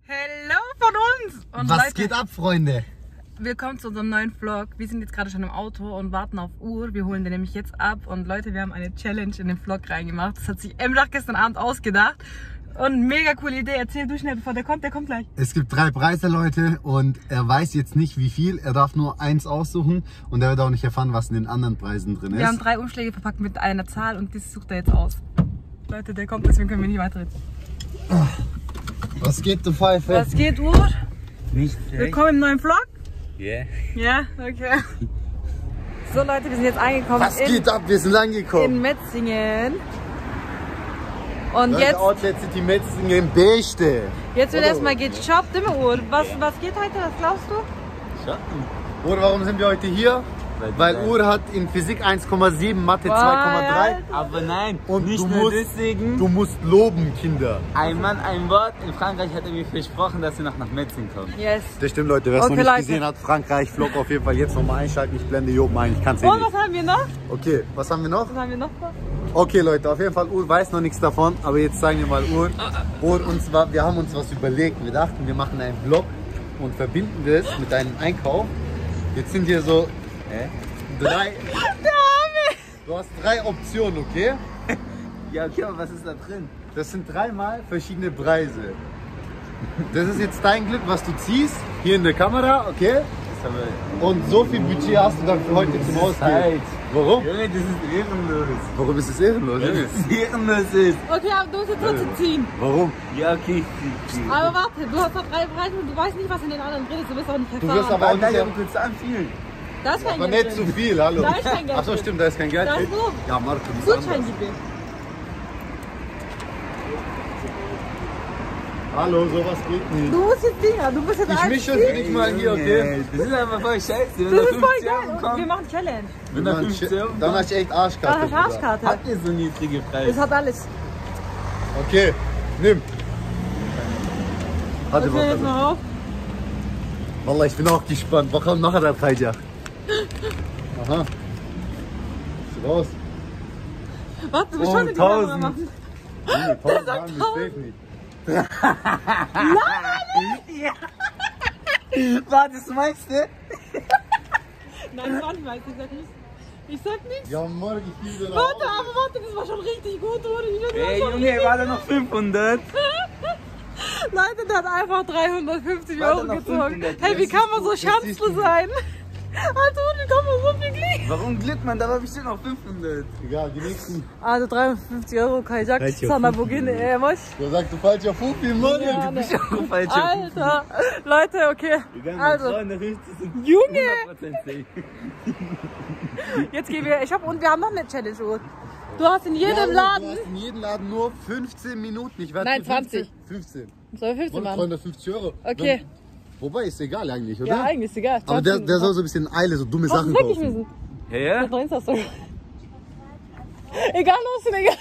Hello von uns! Und was Leute, geht ab, Freunde? willkommen zu unserem neuen Vlog. Wir sind jetzt gerade schon im Auto und warten auf Uhr. Wir holen den nämlich jetzt ab. Und Leute, wir haben eine Challenge in den Vlog reingemacht. Das hat sich Emrah gestern Abend ausgedacht. Und mega coole Idee. Erzähl du schnell, bevor der kommt gleich. Es gibt 3 Preise, Leute, und er weiß jetzt nicht wie viel. Er darf nur eins aussuchen und er wird auch nicht erfahren, was in den anderen Preisen drin ist. Wir haben 3 Umschläge verpackt mit einer Zahl und das sucht er jetzt aus. Leute, der kommt, deswegen können wir nicht weiterreden. Was geht, du Pfeife? Was geht, Uhr? Nicht Willkommen im neuen Vlog. Yeah. Ja, okay. So Leute, wir sind jetzt angekommen Was geht ab? Wir sind angekommen. in Metzingen. Und Leute, jetzt Outlet City Metzingen Beste. wird erstmal geshoppt im Uhr. Was geht heute? Was glaubst du? Oder warum sind wir heute hier? Weil Uhr hat in Physik 1,7, Mathe 2,3. Aber nein, Und nicht du nur musst, deswegen. du musst loben, Kinder. Ein Mann, ein Wort. In Frankreich hat er mir versprochen, dass wir noch nach Metzingen kommen. Yes. Das stimmt, Leute. Wer es Okay, noch nicht Leute. gesehen hat, Frankreich-Vlog auf jeden Fall jetzt nochmal einschalten. Ich blende hier oben ein. Ich kann es eh Und nicht. was haben wir noch? Okay, was haben wir noch? Was haben wir noch? Okay, Leute, auf jeden Fall, Uhr weiß noch nichts davon, aber jetzt zeigen wir mal Uhr. Und zwar, wir haben uns was überlegt. Wir dachten, wir machen einen Vlog und verbinden das mit einem Einkauf. Jetzt sind hier so 3. Du hast 3 Optionen, okay? Ja, okay, aber was ist da drin? Das sind 3-mal verschiedene Preise. Das ist jetzt dein Glück, was du ziehst, hier in der Kamera, okay? Das haben wir. Und so viel Budget hast du dann für heute zum Ausgeben. Warum? Junge, das ist ehrenlos. Warum ist es ehrenlos? Junge, das ist ehrenlos ist. Okay, aber du musst jetzt trotzdem ziehen. Warum? Ja, okay. Aber warte, du hast noch 3 Preise und du weißt nicht, was in den anderen drin ist. Du wirst auch nicht Du erfahren. wirst aber auch Nein, nicht... aber du kannst anfühlen. Da ist kein Aber Geld nicht drin. zu viel, hallo. Da ist kein Geld Achso, drin. stimmt, da ist kein Geld. Da ist nur Ja, Marco, das ist Gutschein anders. gibt es. Hallo, sowas geht nicht. Du musst jetzt Dinger, du musst jetzt Ich alles mische ziehen. für dich mal hier, okay? Das ist einfach voll scheiße. Wenn Das da ist voll 50 geil. Euro Und wir kommen. machen Challenge. Wenn da 50 Euro Dann kommen. hast du echt Da Arschkarte. hast du Bruder. Arschkarte. Habt ihr so niedrige Es Preise? hat alles. Okay, nimm. Hadi Okay, jetzt bakalım. mal auf. Vallahi ich bin auch gespannt. Bakalım ne kadar kayacak. Aha. Ist raus. Warte, du musst Oh, schon die Kamera 1000. machen. Nee, 1000 sagt Mann, das 1000. zählt nicht. Was, das meinst du? Nein, warte mal, ich sag nichts. Ich sag nichts. Ja, morgen ich liebe da. Warte, aber warte, das war schon richtig gut, oder? Ey, Junge, war da noch 500? Leute, der hat einfach 350 Warte, Euro noch gezogen. 500. Hey, wie Das kann man so siehst du schanzlos nicht. sein? Also, wie kann man so viel Glück? Warum glückt man? Da war bestimmt noch 500. Egal, die nächsten. Also 350 Euro kajak, Kajak. sana bugün was? Der sagt, du falsch auf Fufi, Mann. Ja, Du bist auch falsch. Alter, Leute, okay. Also, 250 sind Junge, 100% safe. jetzt gehen wir, wir haben noch eine Challenge-Uhr. Du hast in jedem Du Laden, hast in jedem Laden nur 15 Minuten. Ich werde Nein, für 15. 20. 15. soll 15 Und machen? 350 Euro. Okay. Dann, wobei, ist egal eigentlich, oder? Ja, eigentlich ist egal. Aber der 20. soll so ein bisschen Eile, so dumme Hast du Sachen wirklich kaufen. wissen? Ja, ja? Da ist das so. Egal, Außen, egal.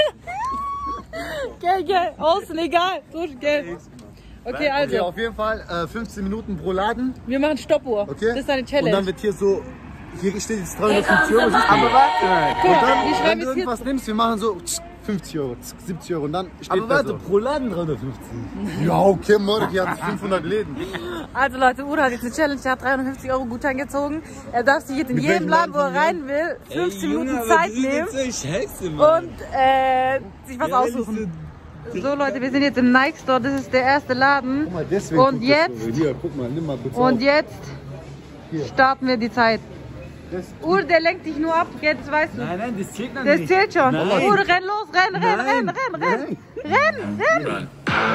Gell, Außen, egal. Durch, gell. Okay, Okay, also, auf jeden Fall 15 Minuten pro Laden. wir machen Stoppuhr. Okay? Das ist eine Und dann Challenge. wird hier so, hier steht jetzt 350 Euro. siehst du? Aber warte mal. Guck mal, Dann, wir wenn schreiben du jetzt hier. irgendwas nimmst, wir machen so 50 Euro, 70 Euro und dann steht Aber da warte, so. pro Laden 350. Ja, okay, morgen, hier hat 500 Läden. Also Leute, Udo hat jetzt eine Challenge, der hat 350 Euro Gutschein gezogen. Er darf sich jetzt in Mit jedem welchem Laden, wo er Laden rein will, 15 Minuten aber Zeit die sind nehmen so scheiße, Mann. und sich was aussuchen. So Leute, wir sind jetzt im Nike Store, das ist der erste Laden. Guck mal, deswegen Und guckt das jetzt? so. Hier, guck mal, nimm mal bitte Und auf. jetzt Hier. starten wir die Zeit. Das- Udo, der lenkt dich nur ab, jetzt weißt du. Nein, nein, das zählt noch Das nicht. zählt schon. Nein. Udo, renn los, renn. Nein. Renn.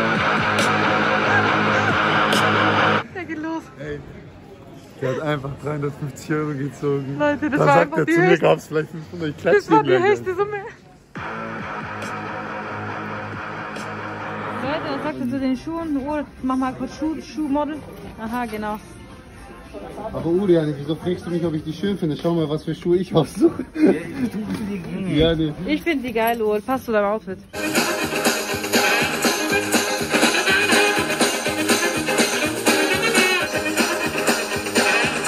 Der geht los. Ey, der hat einfach 350 Euro gezogen. Leute, das Dann war sagt einfach er die zu mir, höchste, gab es vielleicht 500, ich klatsche das war die den gleich. höchste Summe. Leute, was sagt er zu den Schuhen? Udo, mach mal kurz Schuhmodel. Aha, genau. Aber Urian, wieso fragst du mich, ob ich die schön finde? Schau mal, was für Schuhe ich aussuche. Ja, nee. Ich finde die geil, Udo. Passt zu deinem Outfit.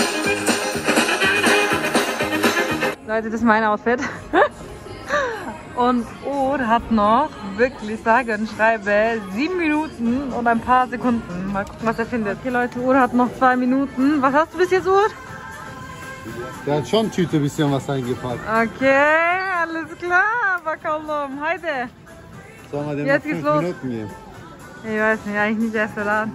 Leute, das ist mein Outfit. Und Ur hat noch, wirklich sage und schreibe, 7 Minuten und ein paar Sekunden. Mal gucken, was er findet. Okay Leute, Ur hat noch 2 Minuten. Was hast du bis jetzt, Ur? Der hat schon Tüte ein bisschen was eingepackt. Okay, alles klar. Bakalım. Haydi. Sollen wir dem Jetzt noch geht's 5 los. Minuten geben? Ich weiß nicht, eigentlich nicht der erste Laden.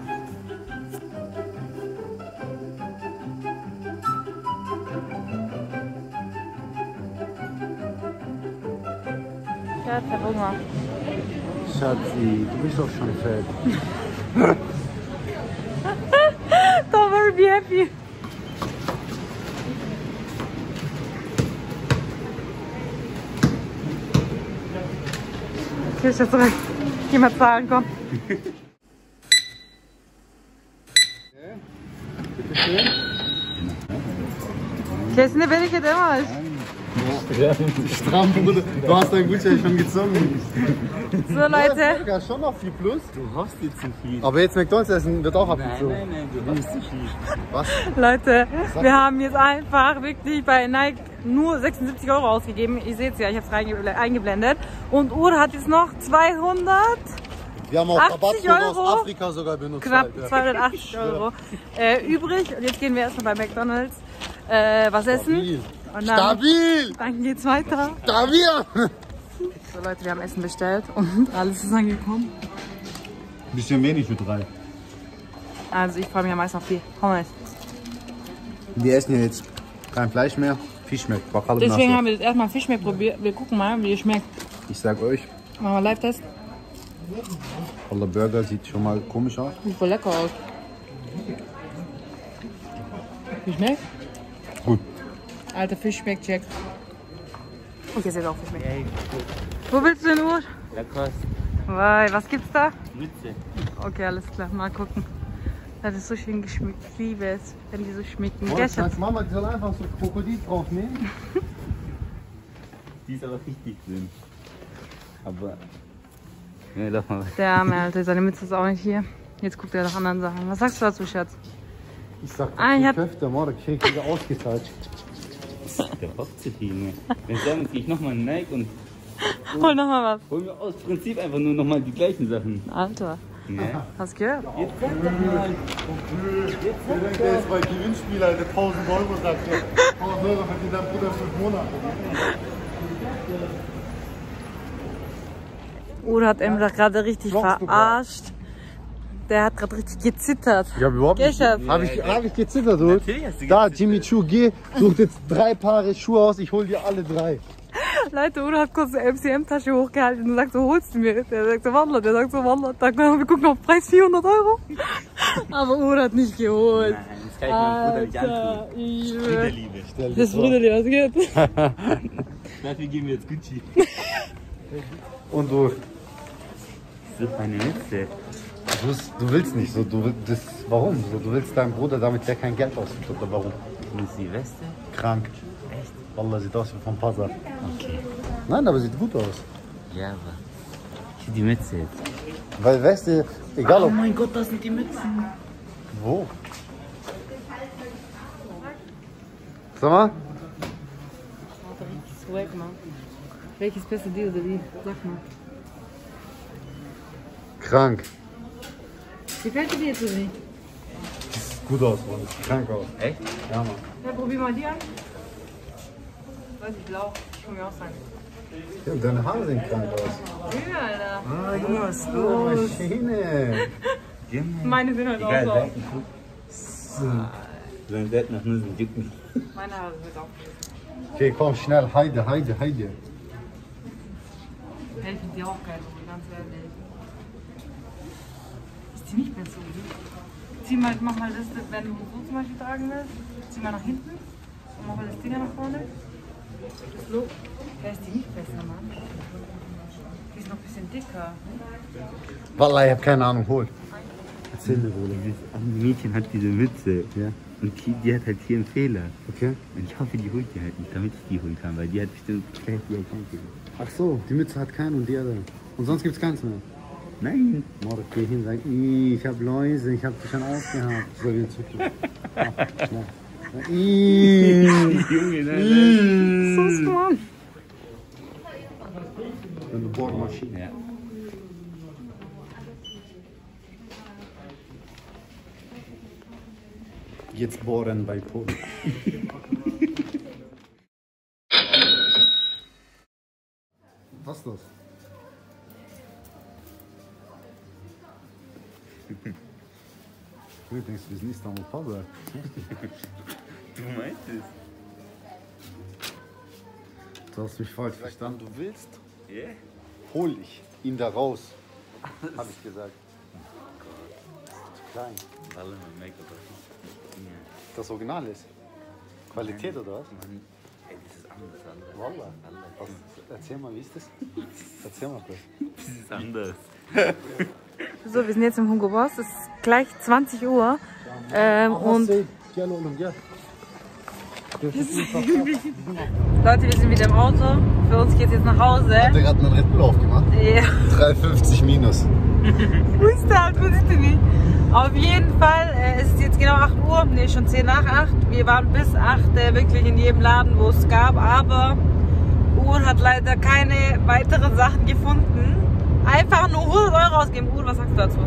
Ja, der Hunger. Schatzi, du bist doch schon fett. Don't worry, be happy. Okay, ich zurück. Geh mal zahlen, komm. Bitte schön. Kesin beni demez. Stramm, Bruder. Du hast deinen Gutschein schon gezogen. So Leute, Ja, schon noch viel plus. Du hoffst dir zu viel. Aber jetzt McDonalds essen wird auch Nein, abgezogen. nein, du hoffst zu viel. Was? Leute, wir haben jetzt einfach wirklich bei Nike nur 76 € ausgegeben. Ihr seht es ja, ich habe es eingeblendet. Und Ur hat jetzt noch 200, Wir haben auch 80 Rabattcode aus Euro. Afrika sogar benutzt. knapp halt, ja. 280 € übrig. Und jetzt gehen wir erstmal bei McDonalds was essen. Stabil. Und dann, Stabil! dann geht's weiter. Stabil! So Leute, wir haben Essen bestellt und alles ist angekommen. Bisschen wenig für 3. Also ich freue mich am meisten auf die Pommes. Wir essen hier jetzt kein Fleisch mehr. Fisch schmeckt. Deswegen haben wir jetzt erstmal Fischmeck probiert. Wir gucken mal, wie es schmeckt. Ich sag euch, Machen wir Live-Test. der Burger sieht schon mal komisch aus. Sieht voll lecker aus. Wie schmeckt? Gut. Alter, Fischmeck checkt. Ich esse jetzt auch Fischmeck. Wo willst du denn, Ur? Lecker. Weil, was gibt's da? Mütze. Okay, alles klar, mal gucken. Das ist so schön geschmeckt. Ich liebe es, wenn die so schmecken. Und Gell, Schatz? sagst, Mama, die soll einfach so Krokodil draufnehmen. Die ist aber richtig dünn. Aber. Ja, lass mal. Der arme Alter, seine Mütze ist auch nicht hier. Jetzt guckt er nach anderen Sachen. Was sagst du dazu, Schatz? Ich sag, Ah, ich hab- Köfte, Mann, der kriegt wieder ausgeteilt. Der hofft zu viel, ne? Wenn ich sagen, gehe ich nochmal einen Nike und Hol noch mal hol mir aus Prinzip einfach nur nochmal die gleichen Sachen. was. Alter, Ne? hast du gehört? Jetzt sag doch mal. Der ist bei Gewinnspiel, Alter, 1000 € sagt er. 1000 € verdient dein Bruder 5 Monate. Udo hat Emrah gerade richtig Vlogs du verarscht. Der hat gerade richtig gezittert. Ich hab überhaupt Gell, nicht. Schatz? Hab ich gezittert, oder? Natürlich hast du Da, Jimmy Choo, geh, such jetzt 3 Paare Schuhe aus, ich hol dir alle 3. Leute, Udo hat kurz eine MCM-Tasche hochgehalten und sagt so, holst du mir? Der sagt so, Wandler, der sagt so, Wandler. Dann können wir gucken auf den Preis 400 €. Aber Udo hat nicht geholt. Nein, das kann ich meinem Bruder nicht antun. Alter, Brüderliebe. das Bruderli, was geht? Dafür geben wir jetzt Gucci. Und du, So eine Mütze. du willst nicht so, warum? So, du willst deinem Bruder, damit der kein Geld ausgibt, oder warum? Und ist die Weste? Krank. Echt? Wallah, sieht aus wie vom Pazar. Okay. Nein, aber sieht gut aus. Ja, aber. Die Mütze jetzt. Weil, weißt du, egal Oh ob... mein Gott, das sind die Mützen. Wo? Sag mal? Swag, Mann. Welches beste die oder die? Sag mal. Krank. Gefällt dir die jetzt oder nicht? Sieht gut aus, Mann. Sieht krank aus. Echt? Ja, Mann. Ja, probier mal die an. Weiß ich, blau. Ich will mir auch sagen. Ja, deine Haare sehen krank aus. Ja, Alter. Ah, Junge, was ist los? Maschine. Meine sind halt auch Egal, so. Seiten guck. Sein Seiten nach Nussen juckt mich. Meine Haare sind auch. Okay, komm, schnell. Heide, Heide, Heide. Ja, ich finde die auch geil, ganz ehrlich. Ich zieh nicht mehr so. Zieh mal, mach mal das, wenn du so zum Beispiel tragen willst, zieh mal nach hinten und mach mal das Ding nach vorne. Das Look. Ja, ist die nicht besser, Mann. Die ist noch ein bisschen dicker. Wallah, ich hab keine Ahnung, hol. Erzähl mir, Bruder. Dieses andere Mädchen hat diese Mütze. Ja. Und die hat halt hier einen Fehler. Okay. Und ich hoffe, die holt die halt nicht, damit ich die holen kann, weil die hat bestimmt vielleicht die halt keinen Fehler. Ach so, die Mütze hat keinen und die andere. Und sonst gibt's keins mehr. Nein. Mord, geh hin, sag, ich hab Läuse, ich hab die schon aufgehabt. So wie in Zukunft. Ah, schnell. Junge, nein, nein. So, Mann. Maschine. Ja. Jetzt bohren bei Polen. Was ist das? Du denkst, wir sind Istanbul Papa. Du meinst es? Du hast mich falsch verstanden. Du willst, Ja? hol ich ihn da raus. Hab ich gesagt. Zu klein. Alle mein Make-up. Das Original ist. Qualität oder was? Mann, ey, das ist anders. Wallah. Was? Erzähl mal, wie ist das? Erzähl mal kurz. Das ist anders. So, wir sind jetzt im Hugo Boss. Es ist gleich 20 Uhr. Und Leute, wir sind wieder im Auto. Für uns geht es jetzt nach Hause. Hat er gerade einen Red Bull aufgemacht? Ja. 3,50 minus. Wo ist der? Wo ist der nicht? Auf jeden Fall, es ist jetzt genau 8 Uhr, ne, schon 10 nach 8. Wir waren bis 8 wirklich in jedem Laden, wo es gab, aber Uhr hat leider keine weiteren Sachen gefunden. Einfach nur 100 Euro ausgeben. Uhr, was sagst du dazu?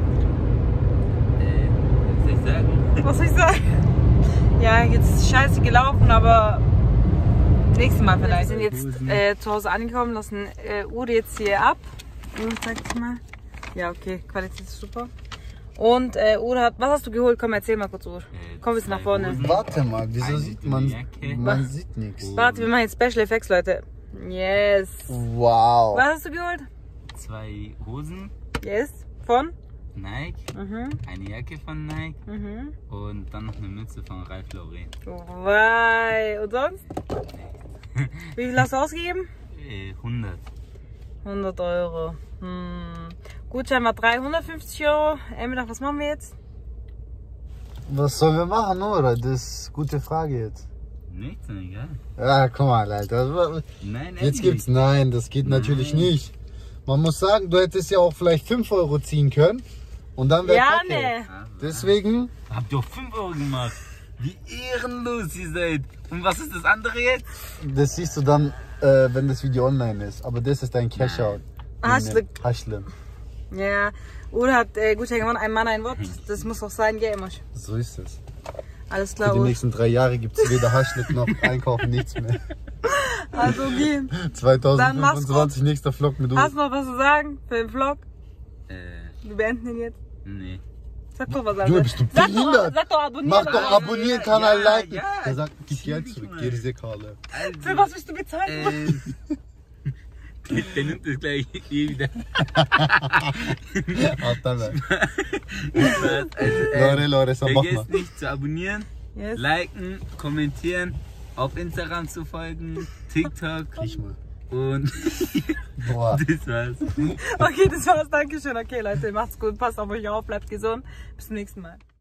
Was soll ich sagen? Was soll ich sagen? Ja, jetzt ist scheiße gelaufen, aber nächstes Mal vielleicht. Wir sind jetzt zu Hause angekommen, lassen Uhr jetzt hier ab. Uhr, zeig's mal. Ja, okay, Qualität ist super. Und Uhr hat, was hast du geholt? Komm, erzähl mal kurz, Uhr. Komm ein bisschen nach vorne. Warte mal, wieso sieht man? Jacke. Man sieht nichts. Warte, wir machen jetzt Special Effects, Leute. Yes. Wow. Was hast du geholt? 2 Hosen, Yes. Von? Nike, Mhm. eine Jacke von Nike Mhm. und dann noch eine Mütze von Ralph Lauren. Wei. Und sonst? Wie viel hast du ausgegeben? 100. 100 Euro. Gutschein war 350 Euro. Emil, was machen wir jetzt? Was sollen wir machen, oder? Das ist eine gute Frage jetzt. Nichts, egal. Ja, guck mal, Alter. Nein, Jetzt gibt's, nein, das geht natürlich nicht. Man muss sagen, du hättest ja auch vielleicht 5 Euro ziehen können. Und dann wäre Ja, Kacke. ne. Deswegen, Habt ihr 5 Euro gemacht? Wie ehrenlos ihr seid. Und was ist das andere jetzt? das siehst du dann, wenn das Video online ist. Aber das ist dein Cash-Out. Haschlik. Haschlim. Ja, Uhr hat Gutschein gewonnen, ein Mann, ein Wort. Das muss auch sein, gell, immer. So ist es. Alles Für klar, die Uhr. nächsten 3 Jahre gibt es weder Haschlik noch Einkaufen, nichts mehr. Also, okay. 2025, nächster Vlog mit uns. Hast du noch was zu sagen für den Vlog? Wir beenden ihn jetzt. Nee. Sag doch was Du anderes. bist du behindert. Sag doch abonnieren. Mach doch abonnieren, Kanal Ja, liken. ja. Der sagt, gib Geld zurück, Gerizekalle. Für was willst du bezahlen? Der nimmt das gleich eh wieder. Lore, so mach mal. Vergesst nicht zu abonnieren, Yes. liken, kommentieren, auf Instagram zu folgen, TikTok Riech mal. und Boah. das war's. Okay, das war's. Dankeschön. Okay, Leute, macht's gut. Passt auf euch auf. Bleibt gesund. Bis zum nächsten Mal.